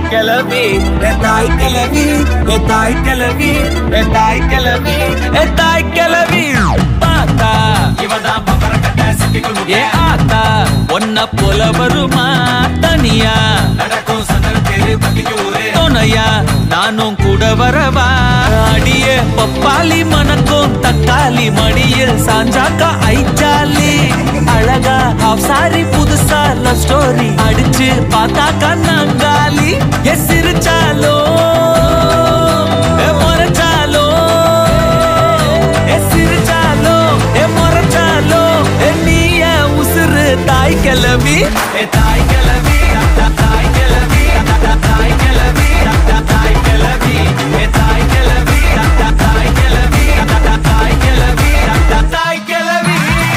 கிளவி தாய் கிளவி தாய் கிளவி தாய் கிளவி தாய் கிளவி பாத்தா இவதான் பம்பர கட்ட சிட்டிக்குள் ஏ ஆத்தா ஒன்ன போல வருமா தனியா நடக்கும் சந்தன தேரு பக்கிக்கு ஊரே துணையா நானும் கூட வரவா அடியே பப்பாளி மணக்கும் தக்காளி மடியில் சாஞ்சாக்கா ஐச்சாலி அழகா ஹாஃப் சாரி புதுசா லவ் ஸ்டோரி அடிச்சு பார்த்தாக்கா நாங்காலி எஸ் சிரிச்சாலோ முறைச்சாலோ எஸ் சிரிச்சாலோ முறைச்சாலோ நீய உசுறு தாய் கிளவி தாய் கிளவி தாய் கிளவி தாய் கிளவி தாய் கிளவி தாய் கிளவி தாய் கிளவி தாய் கிளவி தாய் கிளவி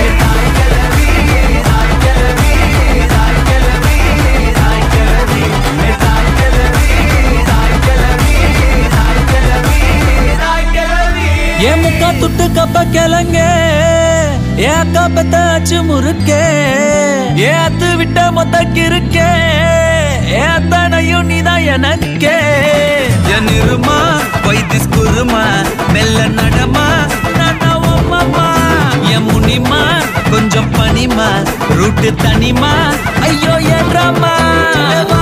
ஏ முக்கா துட்டு கப்ப கிளங்க ஏ அக்கா பெத்தாச்சு முறுக்கே ஏ அத்து விட்ட மொத்த கிருக்கே ஏ அத்தனையும் நீதான் எனக்கே என் இருமா வைத்திஸ் குருமா மெல்ல நடமா நானாவம்மா என் முனிமா கொஞ்சம் பனிமா ரூட்டு தனிமா ஐயோ என்றமா